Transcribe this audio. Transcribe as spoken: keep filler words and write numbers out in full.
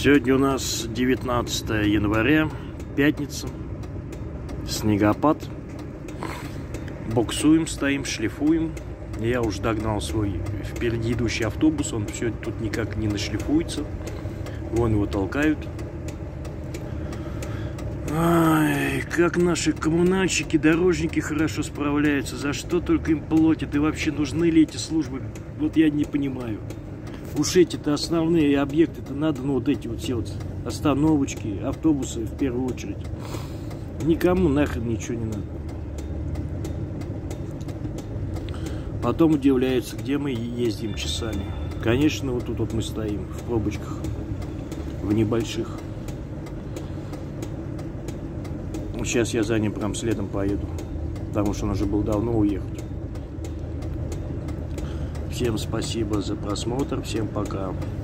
Сегодня у нас девятнадцатое января, пятница, снегопад. Буксуем, стоим, шлифуем. Я уже догнал свой впереди идущий автобус, он все тут никак не нашлифуется. Вон его толкают. Ай, как наши коммунальщики, дорожники хорошо справляются. За что только им платят? И вообще нужны ли эти службы? Вот я не понимаю. Уж эти-то основные объекты-то надо, ну вот эти вот все вот остановочки, автобусы в первую очередь. Никому нахрен ничего не надо. Потом удивляются, где мы ездим часами. Конечно, вот тут вот мы стоим в пробочках, в небольших. Сейчас я за ним прям следом поеду, потому что он уже был давно уехать. Всем спасибо за просмотр, всем пока.